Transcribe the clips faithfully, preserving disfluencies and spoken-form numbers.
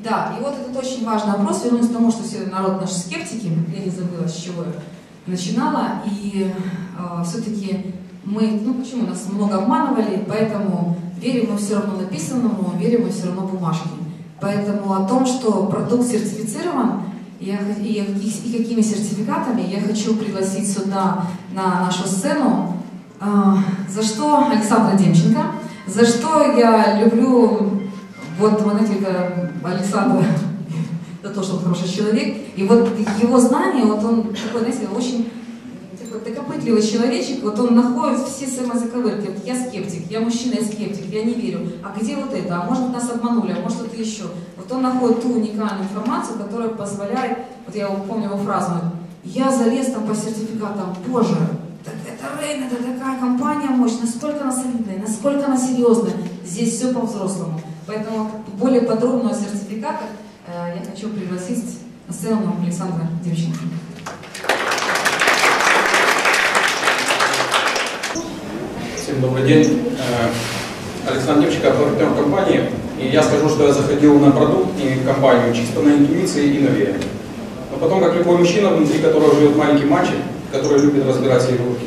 Да, и вот этот очень важный вопрос. Вернусь к тому, что все народ наши скептики. Я не забыла, с чего я начинала. И э, все-таки мы, ну почему, нас много обманывали, поэтому верим мы все равно написанному, верим мы все равно бумажке. Поэтому о том, что продукт сертифицирован, я, и, и какими сертификатами, я хочу пригласить сюда на нашу сцену, э, за что Александра Демченко, за что я люблю вот монетика Александра, за то, что он хороший человек, и вот его знания, вот он такой, знаете, очень такой докопытливый человечек, вот он находит все самые заковырки. Вот я скептик, я мужчина, я скептик, я не верю. А где вот это? А может нас обманули, а может что-то еще? Вот он находит ту уникальную информацию, которая позволяет, вот я помню его фразу, я залез там по сертификатам, боже, так это Рейн, это такая компания мощная, насколько она солидная, насколько она серьезная, здесь все по-взрослому. Поэтому более подробно о сертификатах э, я хочу пригласить на сцену Александра Демченко. Всем добрый день. Александр Демченко, партнер компании. И я скажу, что я заходил на продукт и в компанию чисто на интуиции и на вере. Но потом, как любой мужчина, внутри которого живет маленький мальчик, который любит разбирать свои руки,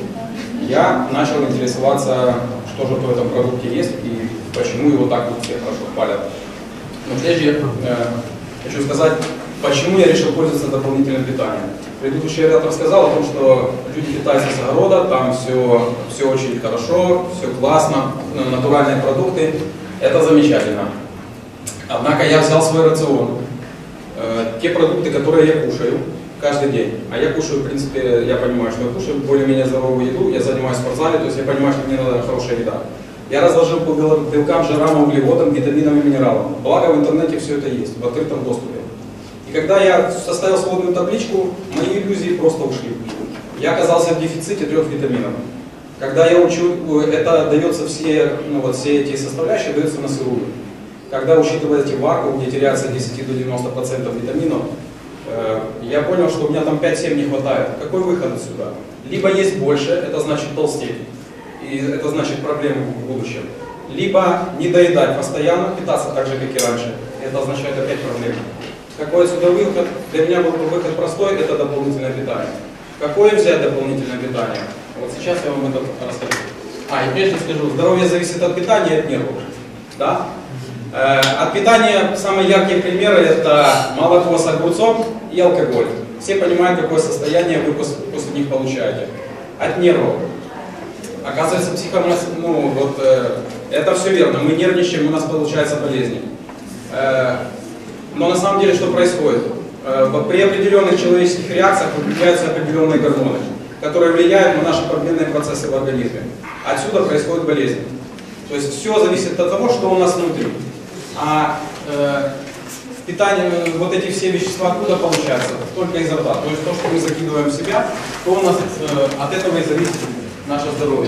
я начал интересоваться, что же в этом продукте есть и почему его так вот все хорошо хвалят. Но прежде э, хочу сказать, почему я решил пользоваться дополнительным питанием. Предыдущий оратор сказал о том, что люди питаются с огорода, там все, все очень хорошо, все классно, натуральные продукты, это замечательно. Однако я взял свой рацион, э, те продукты, которые я кушаю каждый день. А я кушаю, в принципе, я понимаю, что я кушаю более-менее здоровую еду, я занимаюсь в спортзале, то есть я понимаю, что мне надо хорошая еда. Я разложил по белкам, жирам, углеводам, витаминам и минералам. Благо в интернете все это есть, в открытом доступе. И когда я составил сводную табличку, мои иллюзии просто ушли. Я оказался в дефиците трех витаминов. Когда я учу, это дается все, ну вот все эти составляющие даются на сырую. Когда учитываете варку, где теряется от десяти до девяноста процентов витаминов, э, я понял, что у меня там пять-семь не хватает. Какой выход отсюда? Либо есть больше, это значит толстеть. И это значит проблемы в будущем. Либо не доедать постоянно, питаться так же, как и раньше. Это означает опять проблемы. Какой отсюда выход? Для меня был выход простой, это дополнительное питание. Какое взять дополнительное питание? Вот сейчас я вам это расскажу. А, и прежде скажу, здоровье зависит от питания и от нервов. Да? Э, от питания самые яркие примеры это молоко с огурцом и алкоголь. Все понимают, какое состояние вы после, после них получаете. От нервов. Оказывается, психомасс... ну, вот, э, это все верно, мы нервничаем, у нас получаются болезни. Э, но на самом деле что происходит? Э, при определенных человеческих реакциях выделяются определенные гормоны, которые влияют на наши обменные процессы в организме. Отсюда происходит болезнь. То есть все зависит от того, что у нас внутри. А э, питание, вот эти все вещества откуда получаются? Только изо рта. То есть то, что мы закидываем в себя, то у нас э, от этого и зависит наше здоровье.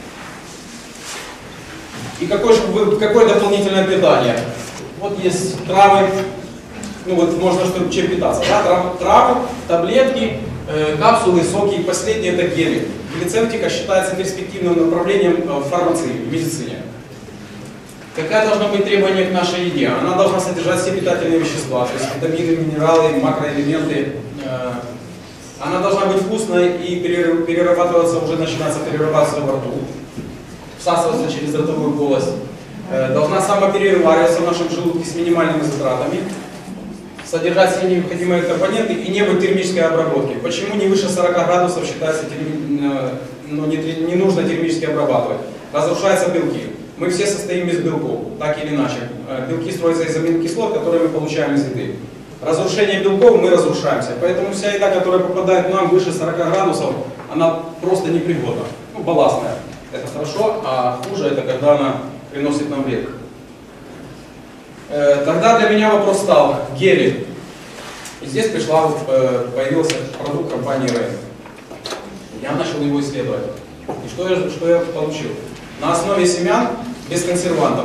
И какое, же, какое дополнительное питание? Вот есть травы, ну вот можно что, чем питаться, да? Трав, травы, таблетки, э, капсулы, соки, и последние это гели. Глицемтика считается перспективным направлением в фармации, в медицине. Какая должна быть требование к нашей еде? Она должна содержать все питательные вещества, то есть витамины, минералы, макроэлементы. Э, Она должна быть вкусной и перерабатываться, уже начинаться перерабатываться во рту, всасываться через ротовую полость. Должна самоперевариваться в нашем желудке с минимальными затратами, содержать все необходимые компоненты и не быть термической обработки. Почему не выше сорока градусов считается, ну, не, не нужно термически обрабатывать? Разрушаются белки. Мы все состоим из белков, так или иначе. Белки строятся из аминокислот, которые мы получаем из еды. Разрушение белков, мы разрушаемся. Поэтому вся еда, которая попадает к нам выше сорока градусов, она просто непригодна. Ну, балластная. Это хорошо, а хуже это когда она приносит нам вред. Э, тогда для меня вопрос стал гели. И здесь пришла, э, появился продукт компании Рейн. Я начал его исследовать. И что я, что я получил? На основе семян без консервантов.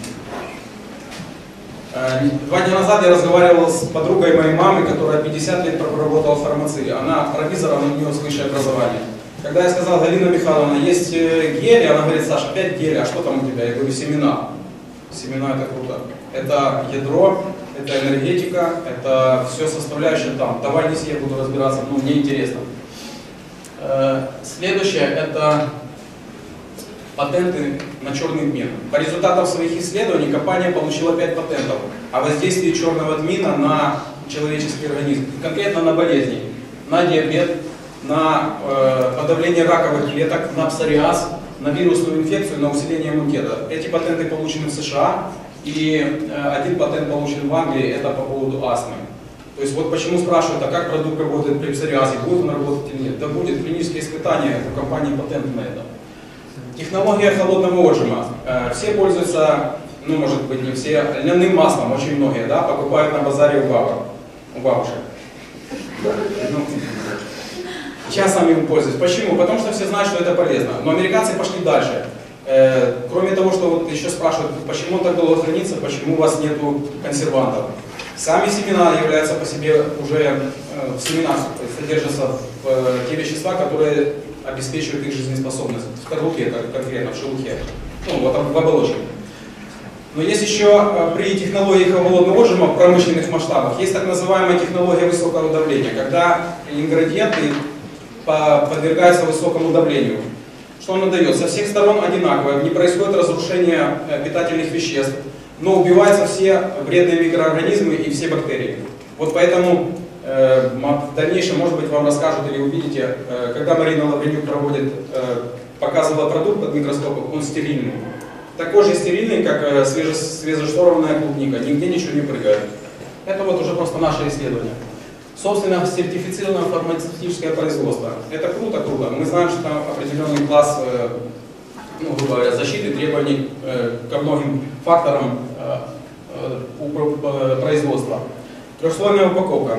Два дня назад я разговаривал с подругой моей мамы, которая пятьдесят лет проработала в фармации. Она провизор, она у нее высшее образование. Когда я сказал: Галина Михайловна, есть гели, она говорит: Саша, опять гели, а что там у тебя? Я говорю: семена. Семена — это круто. Это ядро, это энергетика, это все составляющее там. Давай не я буду разбираться, ну мне интересно. Следующее это патенты на черный тмин. По результатам своих исследований компания получила пять патентов о воздействии черного тмина на человеческий организм, конкретно на болезни, на диабет, на э, подавление раковых клеток, на псориаз, на вирусную инфекцию, на усиление иммунитета. Эти патенты получены в США, и э, один патент получен в Англии, это по поводу астмы. То есть вот почему спрашивают, а как продукт работает при псориазе, будет он работать или нет? Да будет, клинические испытания, у компании патент на это. Технология холодного отжима. Э, все пользуются, ну может быть не все, льняным маслом, очень многие, да, покупают на базаре у бабок, у бабушек. Ну, сейчас сами им пользуюсь. Почему? Потому что все знают, что это полезно. Но американцы пошли дальше. Э, кроме того, что вот еще спрашивают, почему он так долго хранится, почему у вас нету консервантов. Сами семена являются по себе уже э, в семенах содержатся в, э, те вещества, которые обеспечивают их жизнеспособность. В скорлупе конкретно, в шелухе, ну вот в оболочке. Но есть еще э, при технологии холодного отжима в промышленных масштабах есть так называемая технология высокого давления, когда ингредиенты подвергаются высокому давлению. Что оно дает? Со всех сторон одинаково, не происходит разрушение питательных веществ, но убиваются все вредные микроорганизмы и все бактерии. Вот поэтому э, в дальнейшем, может быть, вам расскажут или увидите, э, когда Марина Лавренюк проводит, э, показывала продукт под микроскопом, он стерильный. Такой же стерильный, как э, свеже, свежешторованная клубника, нигде ничего не прыгает. Это вот уже просто наше исследование. Собственно, сертифицированное фармацевтическое производство. Это круто, круто. Мы знаем, что там определенный класс э, ну, грубо говоря, защиты, требований э, ко многим факторам э, э, производства. Трехслойная упаковка.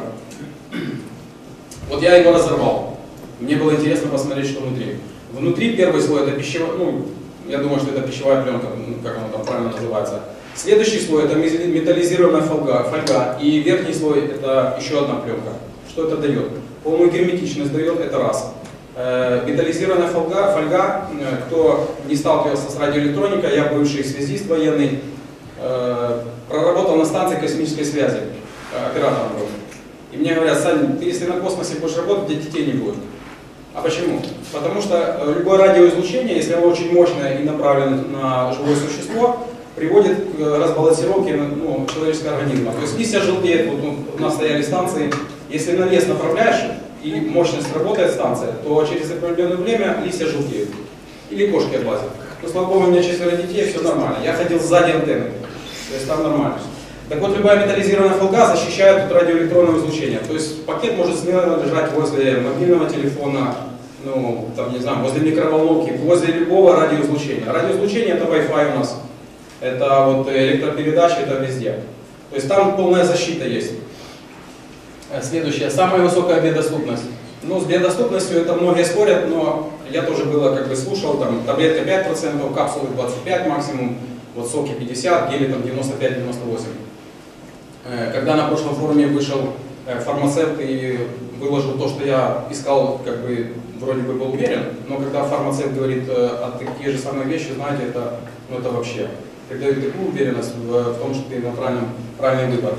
Вот я его разорвал. Мне было интересно посмотреть, что внутри. Внутри первый слой это пищевая, ну, я думаю, что это пищевая пленка, как она там правильно называется. Следующий слой это металлизированная фольга, фольга, и верхний слой это еще одна пленка. Что это дает? Полную герметичность дает, это раз. Э, металлизированная фольга, фольга, э, кто не сталкивался с радиоэлектроникой, я бывший связист военный, э, проработал на станции космической связи, э, оператором был. И мне говорят, Сань, ты если на космосе будешь работать, где детей не будет. А почему? Потому что любое радиоизлучение, если оно очень мощное и направлено на живое существо, приводит к разбалансировке ну, человеческого организма. То есть листья желтеют, вот у нас стояли станции, если на лес направляешь и мощность работает станция, то через определенное время листья желтеют. Или кошки облазят. Но слава богу, у меня четверо детей, все нормально. Я ходил сзади антенны, то есть там нормально. Так вот, любая металлизированная фольга защищает от радиоэлектронного излучения. То есть пакет может смело лежать возле мобильного телефона, ну, там, не знаю, возле микроволновки, возле любого радиоизлучения. Радиоизлучение это Wi-Fi у нас. Это вот электропередача, это везде. То есть там полная защита есть. Следующее, самая высокая биодоступность. Ну, с биодоступностью это многие спорят, но я тоже было, как бы слушал, там таблетка пять процентов, капсулы двадцать пять процентов максимум, вот соки пятьдесят, гели там девяносто пять — девяносто восемь процентов. Когда на прошлом форуме вышел фармацевт и выложил то, что я искал, как бы вроде бы был уверен, но когда фармацевт говорит о такие же самые вещи, знаете, это, ну, это вообще придает такую уверенность в, в том, что ты на правильном, правильный выбор.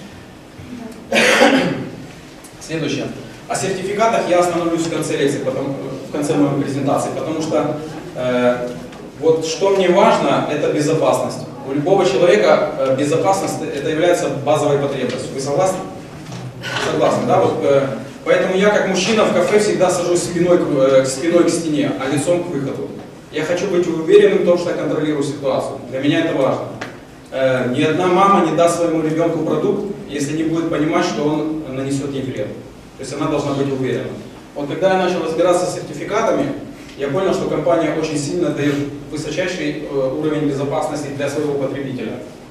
Следующее. О сертификатах я остановлюсь в конце лекции, потом, в конце моей презентации, потому что э, вот что мне важно, это безопасность. У любого человека э, безопасность это является базовой потребностью. Вы согласны? Согласны, да? Вот, э, поэтому я как мужчина в кафе всегда сажусь спиной к, э, спиной к стене, а лицом к выходу. Я хочу быть уверенным в том, что я контролирую ситуацию. Для меня это важно. Э, ни одна мама не даст своему ребенку продукт, если не будет понимать, что он нанесет ей вред. То есть она должна быть уверена. Вот когда я начал разбираться с сертификатами, я понял, что компания очень сильно дает высочайший э, уровень безопасности для своего потребителя.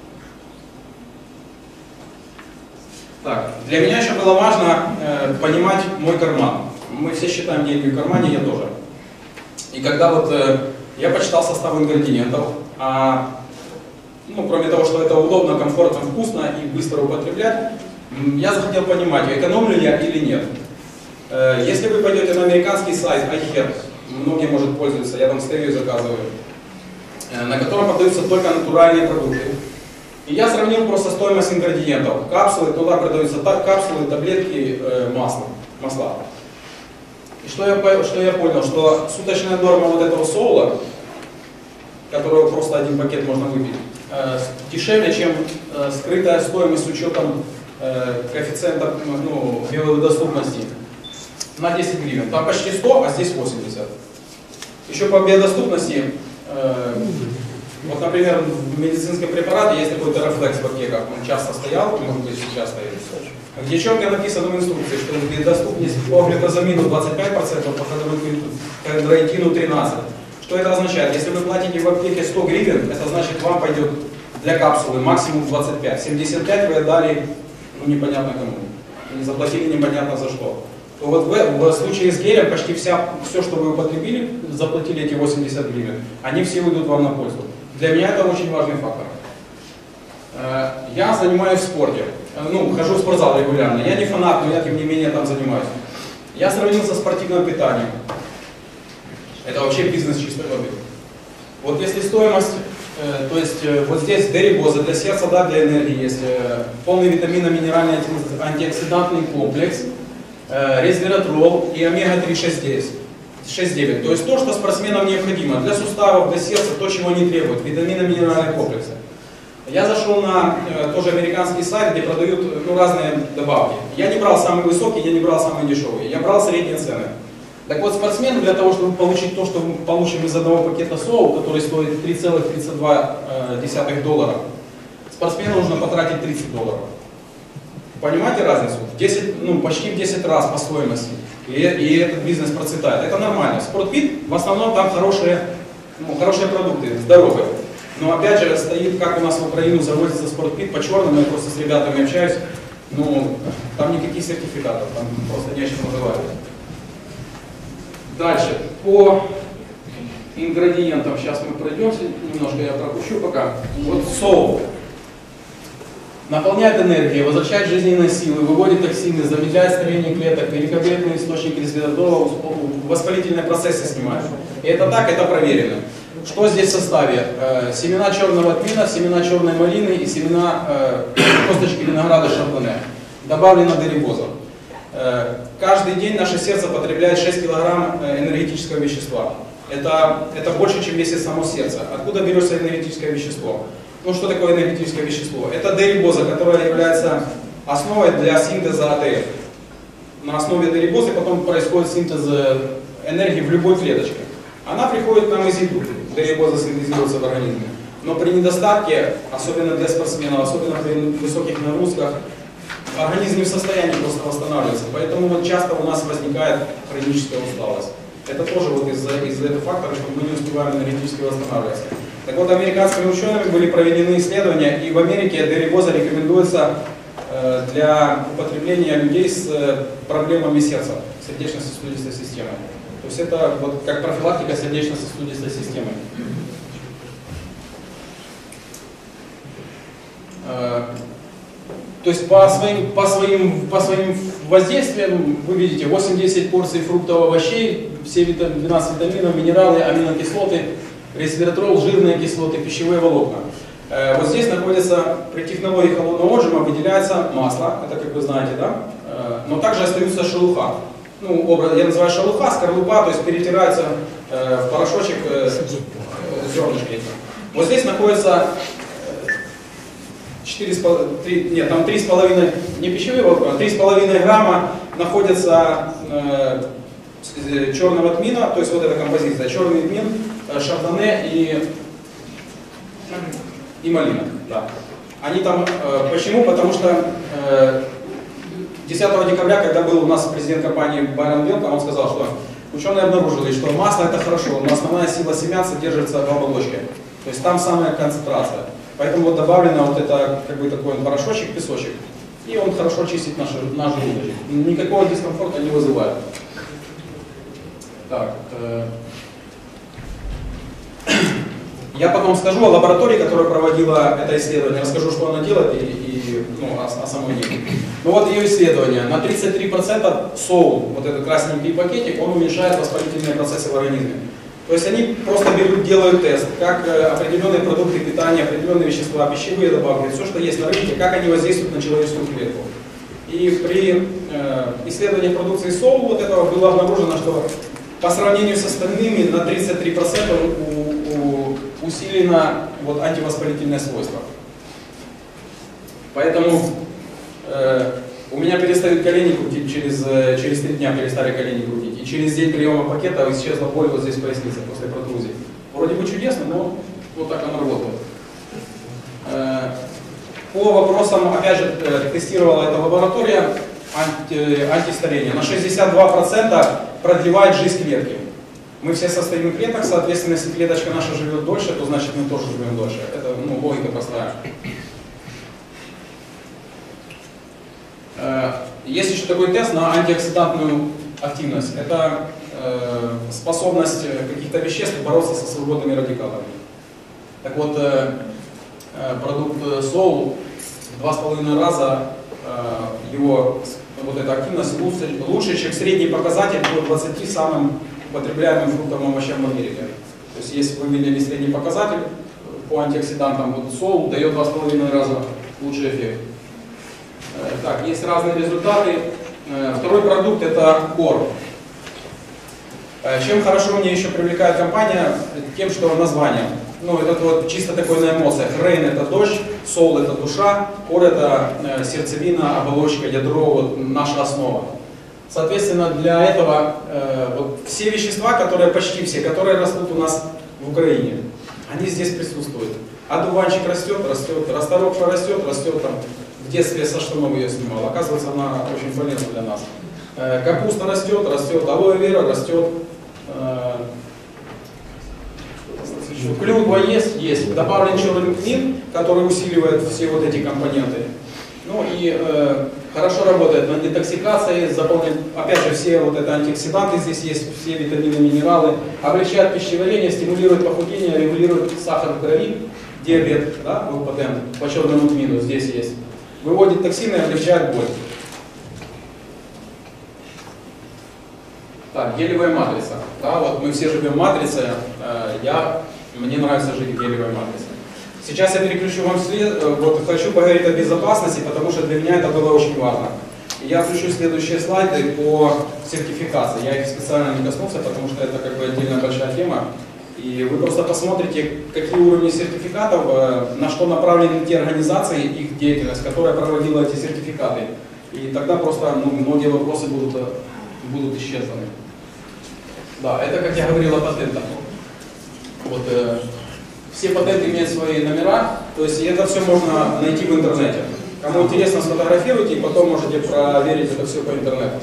Так, для меня еще было важно э, понимать мой карман. Мы все считаем деньги в кармане, я тоже. И когда вот э, я почитал состав ингредиентов, а, ну, кроме того, что это удобно, комфортно, вкусно и быстро употреблять, я захотел понимать, экономлю я или нет. Э, если вы пойдете на американский сайт iHerb, многие, может, пользуются, я там стевию заказываю, э, на котором продаются только натуральные продукты. И я сравнил просто стоимость ингредиентов. Капсулы, туда продаются капсулы, таблетки, э, масло, масла. И что я, что я понял, что суточная норма вот этого соула, которого просто один пакет можно выпить, э, дешевле, чем э, скрытая стоимость с учетом э, коэффициента ну, биодоступности на десять гривен. Там почти сто, а здесь восемьдесят. Еще по биодоступности, э, вот, например, в медицинском препарате есть такой Терафлекс в аптеках, он часто стоял, может быть сейчас стоит, где четко написано в инструкции, что биодоступность по глюкозамину двадцать пять процентов, по хондроитину тринадцать процентов. Что это означает? Если вы платите в аптеке сто гривен, это значит вам пойдет для капсулы максимум двадцать пять. семьдесят пять вы отдали, ну непонятно кому, не заплатили непонятно за что. То вот в, в случае с гелем почти вся, все, что вы употребили, заплатили эти восемьдесят гривен, они все уйдут вам на пользу. Для меня это очень важный фактор. Я занимаюсь в спорте, ну, хожу в спортзал регулярно. Я не фанат, но я тем не менее там занимаюсь. Я сравнил со спортивным питанием. Это вообще бизнес чистой воды. Вот если стоимость, э, то есть э, вот здесь дерибоза для сердца, да, для энергии есть, э, полный витаминно-минеральный антиоксидантный комплекс, э, резвератрол и омега три шесть девять. То есть то, что спортсменам необходимо для суставов, для сердца, то, чего они требуют, витаминно-минеральные комплексы. Я зашел на э, тоже американский сайт, где продают ну, разные добавки. Я не брал самые высокие, я не брал самые дешевые, я брал средние цены. Так вот, спортсмену для того, чтобы получить то, что мы получим из одного пакета соу, который стоит три целых тридцать два десятых доллара, спортсмену нужно потратить тридцать долларов. Понимаете разницу? В десять, ну, почти в десять раз по стоимости. И, и этот бизнес процветает. Это нормально. Спортфит, в основном там хорошие, ну, хорошие продукты, здоровые. Но опять же, стоит, как у нас в Украину завозится спортфит по-черному, я просто с ребятами общаюсь, ну, там никаких сертификатов, там просто не о чем разговаривать. Дальше, по ингредиентам, сейчас мы пройдемся, немножко я пропущу пока. Вот соус. Наполняет энергией, возвращает жизненные силы, выводит токсины, замедляет старение клеток, великолепный источник резвератрола, воспалительные процессы снимает. И это так, это проверено. Что здесь в составе? Э, семена черного тмина, семена черной малины и семена э, косточки винограда шардоне. Добавлено дерибоза. Э, каждый день наше сердце потребляет шесть килограмм энергетического вещества. Это, это больше, чем весит само сердце. Откуда берется энергетическое вещество? Ну, что такое энергетическое вещество? Это дерибоза, которая является основой для синтеза А Т Ф. На основе дерибозы потом происходит синтез энергии в любой клеточке. Она приходит к нам из еды. Дерибоза синтезируется в организме. Но при недостатке, особенно для спортсменов, особенно при высоких нагрузках, организм не в состоянии просто восстанавливаться. Поэтому вот часто у нас возникает хроническая усталость. Это тоже вот из-за из этого фактора, что мы не успеваем энергетически восстанавливаться. Так вот, американскими учеными были проведены исследования, и в Америке дерибоза рекомендуется э, для употребления людей с э, проблемами сердца, сердечно-сосудистой системы. То есть это вот как профилактика сердечно-сосудистой системы. Э, то есть по своим, по, своим, по своим воздействиям вы видите восемь-десять порций фруктов, овощей, все витам, двенадцать витаминов, минералы, аминокислоты, ресвератрол, жирные кислоты, пищевые волокна. Э, вот здесь находится, при технологии холодного отжима выделяется масло, это как вы знаете, да? Э, но также остается шелуха. Ну, образ, я называю шелуха, скорлупа, то есть перетирается э, в порошочек э, э, зернышки. Вот здесь находится четыре, три, нет, там три с половиной, не пищевые волокна, а три с половиной грамма находится э, черного тмина, то есть вот эта композиция, черный тмин, шардоне и, и малина. Да. Они там, э, почему? Потому что э, десятого декабря, когда был у нас президент компании Байрон Белка, он сказал, что ученые обнаружили, что масло это хорошо, но основная сила семян содержится в оболочке. То есть там самая концентрация. Поэтому вот добавлено вот это как бы такой порошочек, песочек. И он хорошо чистит наш, наш желудочек. Никакого дискомфорта не вызывает. Так, э, я потом скажу о лаборатории, которая проводила это исследование, расскажу, что она делает и, и ну, о, о самой ней. Ну вот ее исследование. На тридцать три процента соул, вот этот красненький пакетик, он уменьшает воспалительные процессы в организме. То есть они просто берут, делают тест, как определенные продукты питания, определенные вещества, пищевые добавки, все, что есть на рынке, как они воздействуют на человеческую клетку. И при э, исследовании продукции Soul вот этого было обнаружено, что по сравнению с остальными на тридцать три процента у, у, усилено вот, антивоспалительное свойство. Поэтому э, у меня перестают колени крутить, через, через три дня перестали колени крутить. И через день приема пакета исчезла боль вот здесь в пояснице после протрузии. Вроде бы чудесно, но вот так оно работает. Э, по вопросам, опять же, тестировала эта лаборатория анти, антистарение. На шестьдесят два процента продлевает жизнь клетки. Мы все состоим из клеток, соответственно, если клеточка наша живет дольше, то значит мы тоже живем дольше. Это ну, логика простая. Есть еще такой тест на антиоксидантную активность. Это э, способность каких-то веществ бороться со свободными радикалами. Так вот, э, продукт Soul в два с половиной раза э, его вот эта активность лучше, лучше, чем средний показатель по двадцати самым употребляемым фруктам и овощам в Америке. То есть, если вы видели средний показатель по антиоксидантам, вот Soul дает в два с половиной раза лучший эффект. Так, есть разные результаты. Второй продукт это Кор. Чем хорошо мне еще привлекает компания? Тем, что название. Ну, это вот чисто такое на эмоциях. Рейн это дождь, Soul это душа, Кор это сердцевина, оболочка, ядро, вот наша основа. Соответственно, для этого вот, все вещества, которые почти все, которые растут у нас в Украине, они здесь присутствуют. Одуванчик растет, растет, расторопша растет, растет там. В детстве со штанов ее снимал. Оказывается, она очень полезна для нас. Э, капуста растет, растет, алоэ вера растет. Э, клюква есть, есть. Добавлен черный кмин, который усиливает все вот эти компоненты. Ну и э, хорошо работает на детоксикации, заполняет, опять же, все вот это антиоксиданты здесь есть, все витамины, минералы. Облегчает пищеварение, стимулирует похудение, регулирует сахар в крови, диабет, да, выпадем по черному кмину здесь есть. Выводит токсины и облегчает боль. Так, гелевая матрица. Да, вот мы все живем в матрице. Я, мне нравится жить в гелевой матрице. Сейчас я переключу вам след, вот хочу поговорить о безопасности, потому что для меня это было очень важно. И я включу следующие слайды по сертификации. Я их специально не коснулся, потому что это как бы отдельная большая тема. И вы просто посмотрите, какие уровни сертификатов, на что направлены те организации, их деятельность, которая проводила эти сертификаты. И тогда просто ну, многие вопросы будут, будут исчерпаны. Да, это, как я говорил, о патентах. Вот, э, все патенты имеют свои номера, то есть это все можно найти в интернете. Кому интересно, сфотографируйте и потом можете проверить это все по интернету.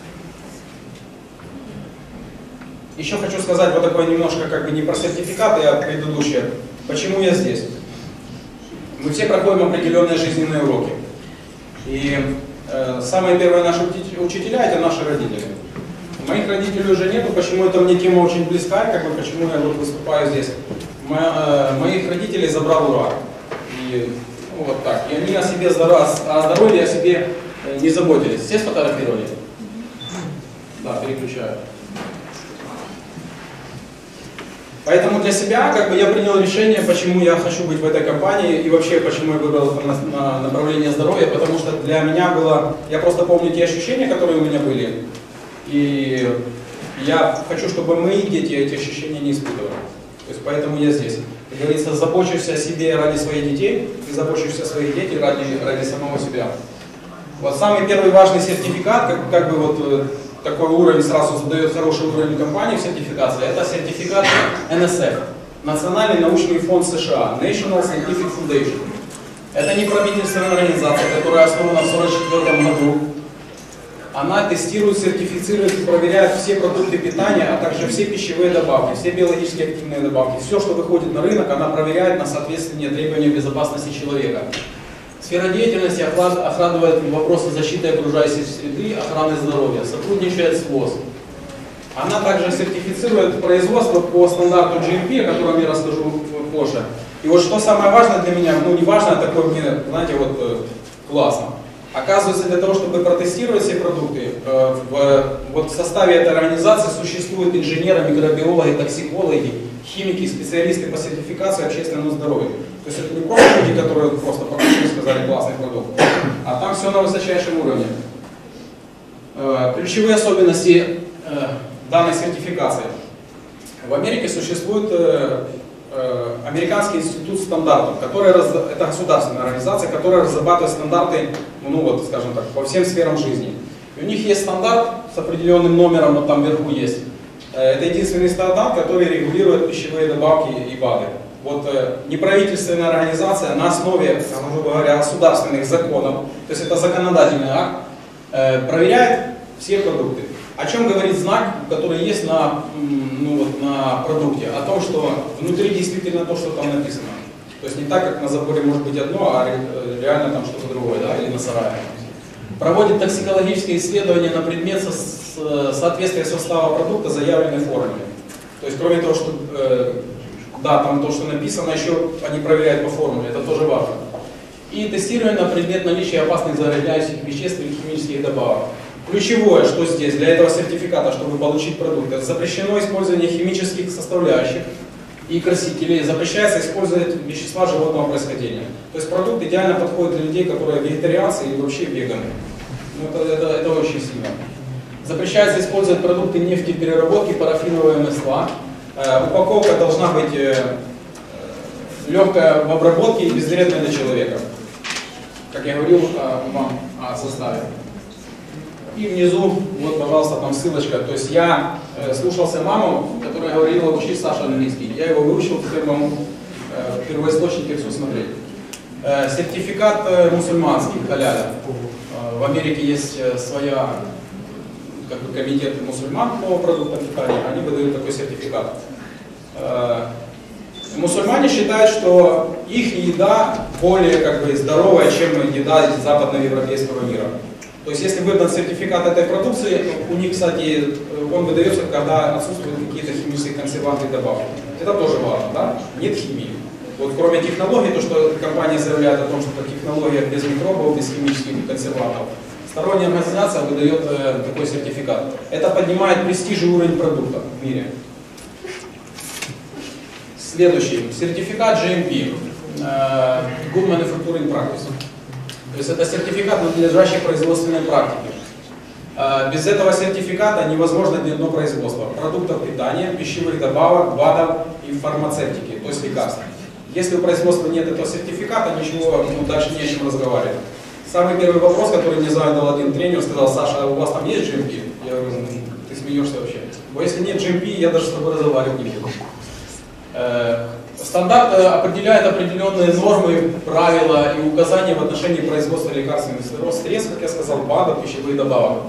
Еще хочу сказать вот такое немножко, как бы не про сертификаты, а предыдущее. Почему я здесь? Мы все проходим определенные жизненные уроки. И э, самые первые наши учителя это наши родители. Моих родителей уже нету, почему это мне тема очень близка, как бы почему я вот выступаю здесь. Мо, э, моих родителей забрал рак. И ну, вот так. И они о себе о здоровье, о себе не заботились. Все сфотографировали? Да, переключаю. Поэтому для себя как бы, я принял решение, почему я хочу быть в этой компании и вообще почему я выбрал это направление здоровья, потому что для меня было, я просто помню те ощущения, которые у меня были, и я хочу, чтобы мои дети эти ощущения не испытывали. То есть поэтому я здесь. Как говорится, забочусь о себе ради своих детей и забочусь о своих детях ради, ради самого себя. Вот самый первый важный сертификат, как, как бы вот такой уровень сразу задает хороший уровень компании в сертификации, это сертификат эн эс эф, Национальный научный фонд США, National Scientific Foundation. Это не правительственная организация, которая основана в сорок четвёртом году. Она тестирует, сертифицирует и проверяет все продукты питания, а также все пищевые добавки, все биологически активные добавки. Все, что выходит на рынок, она проверяет на соответствие требованиям безопасности человека. Сфера деятельности охватывает вопросы защиты окружающей среды, охраны здоровья, сотрудничает с ВОЗ. Она также сертифицирует производство по стандарту джи эм пи, о котором я расскажу позже. И вот что самое важное для меня, ну не важно, а такое мне, знаете, вот классно. Оказывается, для того, чтобы протестировать все продукты, в, вот в составе этой организации существуют инженеры, микробиологи, токсикологи, химики, специалисты по сертификации общественного здоровья. То есть это не просто люди, которые просто покушали и сказали классный продукт, а там все на высочайшем уровне. Ключевые особенности данной сертификации. В Америке существует Американский институт стандартов, который, это государственная организация, которая разрабатывает стандарты, ну вот, скажем так, по всем сферам жизни. И у них есть стандарт с определенным номером, вот там вверху есть. Это единственный стандарт, который регулирует пищевые добавки и БАДы. Вот неправительственная организация на основе, грубо говоря, государственных законов, то есть это законодательный акт, проверяет все продукты. О чем говорит знак, который есть на, ну, вот, на продукте? О том, что внутри действительно то, что там написано. То есть не так, как на заборе может быть одно, а реально там что-то другое, да, или на сарае. Проводит токсикологические исследования на предмет со, соответствия состава продукта заявленной формуле. То есть кроме того, что э, да, там то, что написано, еще они проверяют по формуле, это тоже важно. И тестирование на предмет наличия опасных загрязняющих веществ или химических добавок. Ключевое, что здесь для этого сертификата, чтобы получить продукт, это запрещено использование химических составляющих и красителей, запрещается использовать вещества животного происхождения. То есть продукт идеально подходит для людей, которые вегетарианцы или вообще веганы. Ну, это, это, это очень сильно. Запрещается использовать продукты нефтепереработки, парафиновые масла. Э, упаковка должна быть э, легкая в обработке и безвредная для человека. Как я говорил э, вам о составе. И внизу, вот, пожалуйста, там ссылочка. То есть я э, слушался маму, которая говорила, учи Саша английский. Я его выучил, теперь могу э, в первоисточнике все смотреть. Э, сертификат э, мусульманский, халяля. Э, в Америке есть э, своя, как бы, комитет мусульман по продуктам питания, они выдают такой сертификат. Э, мусульмане считают, что их еда более, как бы, здоровая, чем еда из западноевропейского мира. То есть, если выдан сертификат этой продукции, у них, кстати, он выдается, когда отсутствуют какие-то химические консерванты и добавки. Это тоже важно, да? Нет химии. Вот кроме технологий, то, что компания заявляет о том, что это технология без микробов, без химических консервантов, сторонняя организация выдает э, такой сертификат. Это поднимает престиж и уровень продукта в мире. Следующий. Сертификат джи эм пи. Э, Good Manufacturing Practice. То есть это сертификат надлежащей производственной практики. Без этого сертификата невозможно ни одно производство продуктов питания, пищевых добавок, БАДов и фармацевтики, то есть лекарств. Если у производства нет этого сертификата, ничего, ну, дальше не о чем разговаривать. Самый первый вопрос, который мне задал один тренер, сказал: Саша, у вас там есть джи эм пи? Я говорю: ты смеешься вообще. Бо если нет джи эм пи, я даже с тобой разговаривать не буду. Стандарт определяет определенные нормы, правила и указания в отношении производства лекарственных средств, как я сказал, БАДов, пищевых добавок.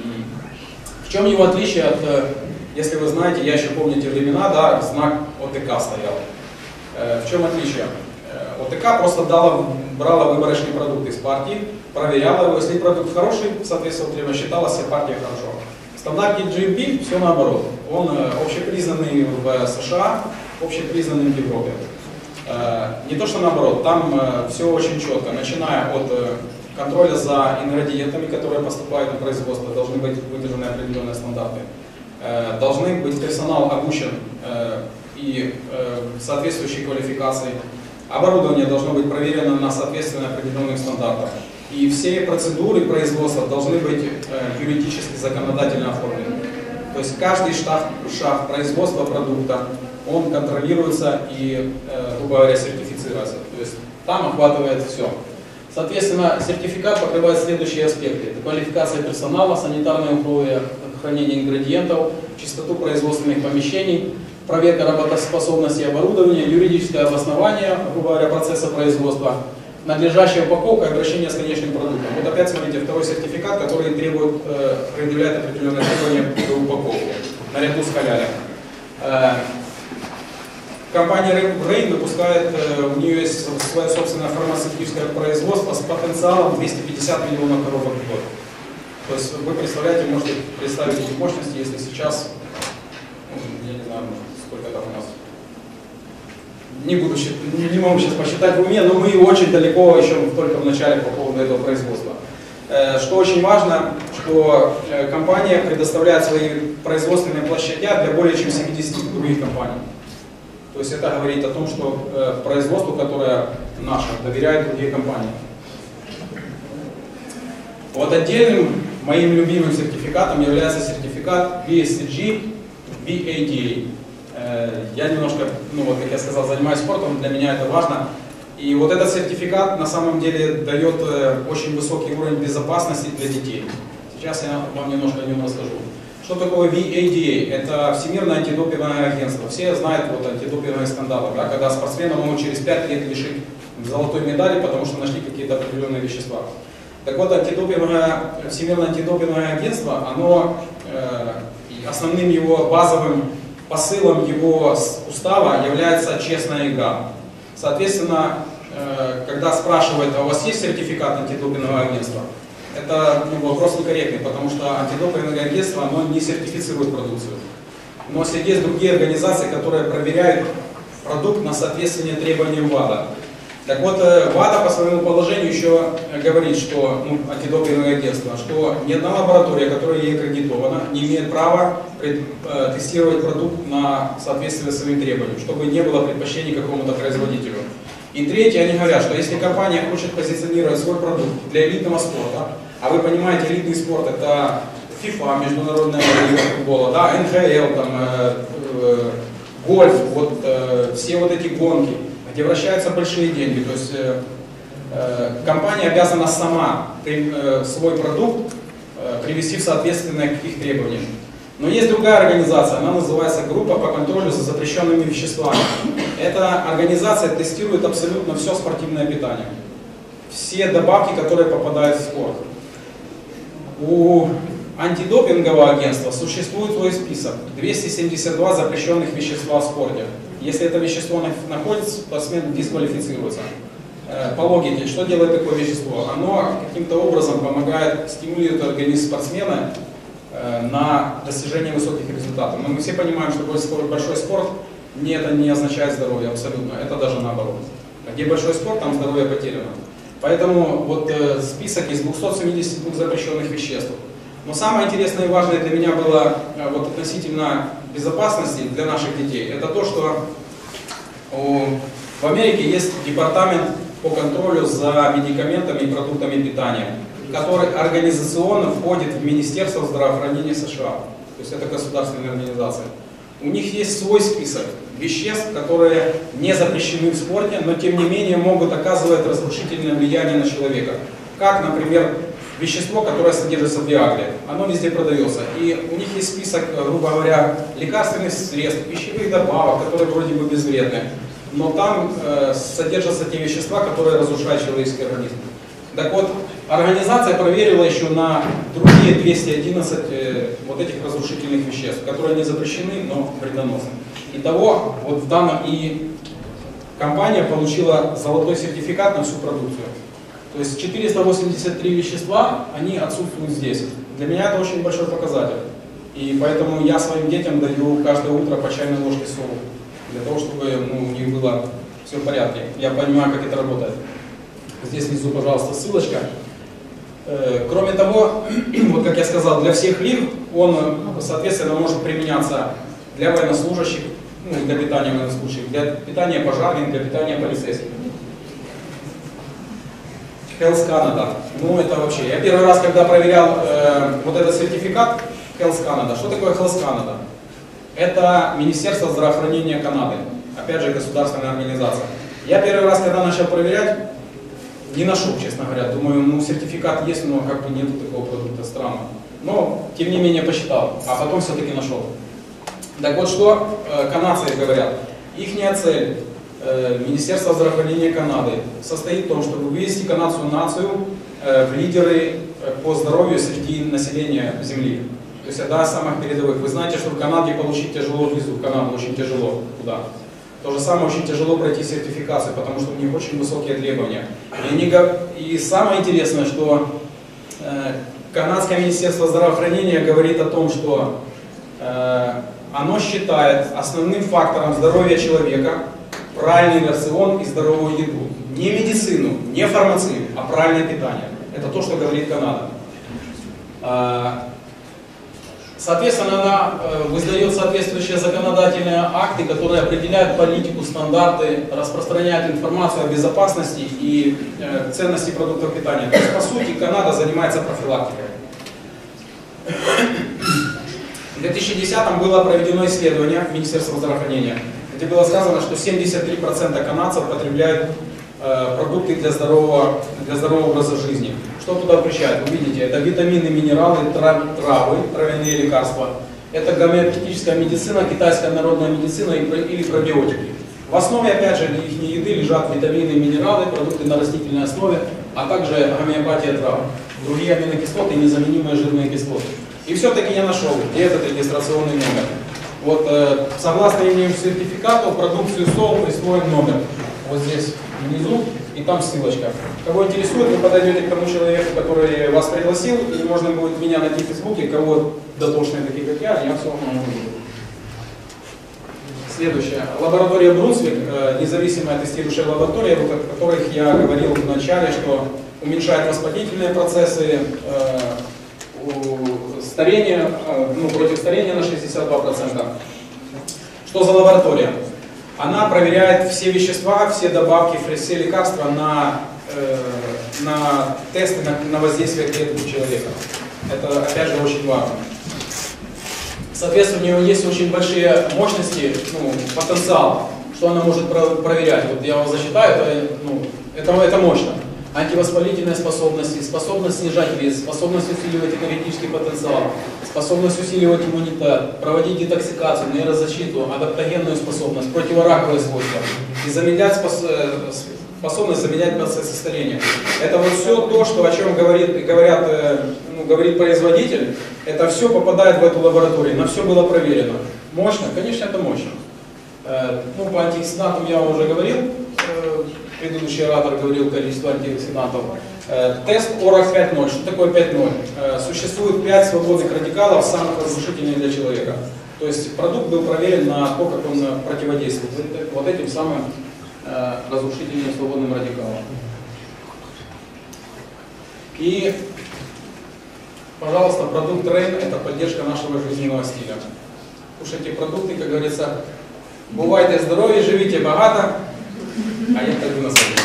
В чем его отличие от, если вы знаете, я еще помню те времена, да, знак о тэ ка стоял. В чем отличие? о тэ ка просто дала, брала выборочные продукты из партии, проверяла его, если продукт хороший, соответственно, считалась вся партия хорошо. В стандарте джи эм пи все наоборот. Он общепризнанный в США, общепризнанным в Европе. Не то что наоборот, там все очень четко, начиная от контроля за ингредиентами, которые поступают на производство, должны быть выдержаны определенные стандарты. Должны быть персонал обучен и соответствующей квалификацией. Оборудование должно быть проверено на соответствие определенных стандартов. И все процедуры производства должны быть юридически, законодательно оформлены. То есть каждый шаг, шаг производства продукта, он контролируется и, грубо говоря, сертифицируется. То есть там охватывает все. Соответственно, сертификат покрывает следующие аспекты: это квалификация персонала, санитарные условия хранения ингредиентов, чистоту производственных помещений, проверка работоспособности оборудования, юридическое обоснование, грубо говоря, процесса производства, надлежащая упаковка и обращение с конечным продуктом. Вот опять смотрите, второй сертификат, который требует, э, предъявляет определенные требования к упаковке, наряду с халялем. Компания Rain выпускает, у нее есть свое собственное фармацевтическое производство с потенциалом двести пятьдесят миллионов коробок в год. То есть вы представляете, можете представить эти мощности, если сейчас, я не знаю, сколько там у нас, не буду, не могу сейчас посчитать в уме, но мы очень далеко еще только в начале по поводу этого производства. Что очень важно, что компания предоставляет свои производственные площадя для более чем семидесяти других компаний. То есть это говорит о том, что производству, которое наше, доверяют другие компании. Вот отдельным моим любимым сертификатом является сертификат би эс си джи би эй ди эй. Я немножко, ну вот как я сказал, занимаюсь спортом, для меня это важно. И вот этот сертификат на самом деле дает очень высокий уровень безопасности для детей. Сейчас я вам немножко о нем расскажу. Что такое ви эй ди эй? Это Всемирное антидопинговое агентство. Все знают вот антидопинговые скандалы, да, когда спортсмена могут через пять лет лишить золотой медали, потому что нашли какие-то определенные вещества. Так вот, антидопинговое, Всемирное антидопинговое агентство, оно э, основным его базовым посылом его устава является честная игра. Соответственно, э, когда спрашивают, а у вас есть сертификат антидопингового агентства, это ну, вопрос некорректный, потому что антидопинговое агентство оно не сертифицирует продукцию. Но есть другие организации, которые проверяют продукт на соответствие требованиям ВАДА. Так вот, ВАДА по своему положению еще говорит, что ну, антидопинговое агентство, что ни одна лаборатория, которая ей аккредитована, не имеет права пред, э, тестировать продукт на соответствие своим требованиям, чтобы не было предпочтений какому-то производителю. И третье, они говорят, что если компания хочет позиционировать свой продукт для элитного спорта, а вы понимаете, элитный спорт это FIFA, международная лига футбола, да, эн ха эл, там, э, э, гольф, вот, э, все вот эти гонки, где вращаются большие деньги. То есть э, э, компания обязана сама э, свой продукт э, привести в соответствие к их требованиям. Но есть другая организация, она называется Группа по контролю за запрещенными веществами. Эта организация тестирует абсолютно все спортивное питание. Все добавки, которые попадают в спорт. У антидопингового агентства существует свой список. двести семьдесят два запрещенных вещества в спорте. Если это вещество находится, спортсмен дисквалифицируется. По логике, что делает такое вещество? Оно каким-то образом помогает, стимулирует организм спортсмена на достижение высоких результатов. Но мы все понимаем, что большой спорт, не, это не означает здоровье абсолютно, это даже наоборот. Где большой спорт, там здоровье потеряно. Поэтому вот э, список из двухсот семидесяти двух запрещенных веществ. Но самое интересное и важное для меня было э, вот, относительно безопасности для наших детей, это то, что у, в Америке есть департамент по контролю за медикаментами и продуктами питания, который организационно входит в Министерство здравоохранения США. То есть это государственная организация. У них есть свой список веществ, которые не запрещены в спорте, но тем не менее могут оказывать разрушительное влияние на человека. Как, например, вещество, которое содержится в Виагре. Оно везде продается. И у них есть список, грубо говоря, лекарственных средств, пищевых добавок, которые вроде бы безвредны. Но там э, содержатся те вещества, которые разрушают человеческий организм. Так вот, организация проверила еще на другие двести одиннадцать э, вот этих разрушительных веществ, которые не запрещены, но вредоносны. Итого, вот в данном и компания получила золотой сертификат на всю продукцию. То есть четыреста восемьдесят три вещества, они отсутствуют здесь. Для меня это очень большой показатель. И поэтому я своим детям даю каждое утро по чайной ложке соли. Для того, чтобы ну, у них было все в порядке. Я понимаю, как это работает. Здесь внизу, пожалуйста, ссылочка. Кроме того, вот как я сказал, для всех лиг он, соответственно, может применяться для военнослужащих, ну, для питания военнослужащих, для питания пожарных, для питания полицейских. Health Canada. Ну, это вообще... Я первый раз, когда проверял э, вот этот сертификат Health Canada. Что такое Health Canada? Это Министерство здравоохранения Канады. Опять же, государственная организация. Я первый раз, когда начал проверять, не нашел, честно говоря. Думаю, ну, сертификат есть, но как бы нету такого продукта, странно. Но, тем не менее, посчитал. А потом все-таки нашел. Так вот, что э, канадцы говорят. Ихняя цель, э, Министерства здравоохранения Канады, состоит в том, чтобы вывести канадскую нацию э, в лидеры э, по здоровью среди населения Земли. То есть одна из самых передовых. Вы знаете, что в Канаде получить тяжело визу, в Канаду очень тяжело. Куда? То же самое очень тяжело пройти сертификацию, потому что у них очень высокие требования. И, они, и самое интересное, что э, канадское министерство здравоохранения говорит о том, что э, оно считает основным фактором здоровья человека правильный рацион и здоровую еду. Не медицину, не фармацию, а правильное питание. Это то, что говорит Канада. Соответственно, она выдает соответствующие законодательные акты, которые определяют политику, стандарты, распространяют информацию о безопасности и ценности продуктов питания. То есть, по сути, Канада занимается профилактикой. В две тысячи десятом было проведено исследование Министерства здравоохранения, где было сказано, что семьдесят три процента канадцев потребляют э, продукты для здорового, для здорового образа жизни. Что туда включает? Вы видите, это витамины, минералы, трав, травы, травяные лекарства. Это гомеопатическая медицина, китайская народная медицина или пробиотики. В основе, опять же, их еды лежат витамины, минералы, продукты на растительной основе, а также гомеопатия трав, другие аминокислоты и незаменимые жирные кислоты. И все-таки я нашел, где этот регистрационный номер. Вот, э, согласно имеющему сертификату, продукцию СОУ присвоен номер. Вот здесь внизу, и там ссылочка. Кого интересует, вы подойдете к тому человеку, который вас пригласил, и можно будет меня найти в Фейсбуке, кого дотошные такие, как я, я все равно могу. Следующее. Лаборатория Брунсвик, э, независимая тестирующая лаборатория, о которых я говорил в начале, что уменьшает воспалительные процессы, э, старение, ну, против старения на шестьдесят два процента. Что за лаборатория? Она проверяет все вещества, все добавки, все лекарства на, э, на тесты на, на воздействие клеток человека. Это, опять же, очень важно. Соответственно, у нее есть очень большие мощности, ну, потенциал, что она может про проверять. Вот я его засчитаю, это, ну, это, это мощно. Антивоспалительные способности, способность снижать вес, способность усиливать энергетический потенциал, способность усиливать иммунитет, проводить детоксикацию, нейрозащиту, адаптогенную способность, противораковые свойства и замедлять спос способность замедлять процессы старения. Это вот все то, что, о чем говорит, говорят, ну, говорит производитель, это все попадает в эту лабораторию, на все было проверено. Мощно? Конечно, это мощно. Ну, по антиоксидантам я уже говорил. Предыдущий оратор говорил количество антиоксидантов. Тест ОРАК пять ноль. Что такое пять ноль? Существует пять свободных радикалов, самых разрушительных для человека. То есть продукт был проверен на то, как он противодействует вот этим самым разрушительным свободным радикалам. И, пожалуйста, продукт Рейн – это поддержка нашего жизненного стиля. Кушайте продукты, как говорится, бувайте здоровы, живите богато. А я пойду на совет.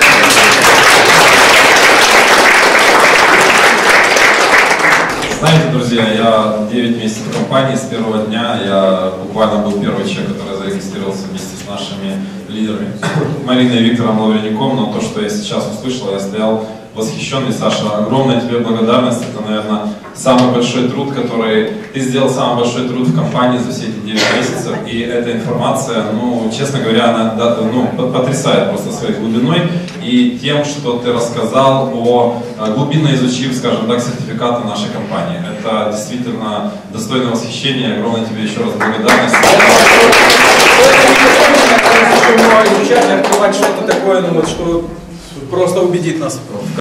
Знаете, друзья, я девять месяцев в компании, с первого дня я буквально был первый человек, который зарегистрировался вместе с нашими лидерами Мариной и Виктором Лавренюком, но то, что я сейчас услышал, я стоял восхищенный. Саша, огромная тебе благодарность, это, наверное, самый большой труд, который ты сделал, самый большой труд в компании за все эти девять месяцев, и эта информация, ну, честно говоря, она, ну, потрясает просто своей глубиной и тем, что ты рассказал о, глубинно изучив, скажем так, сертификаты нашей компании. Это действительно достойно восхищения, огромное тебе еще раз благодарность. Изучать, открывать что-то такое, ну, вот, что просто убедит нас.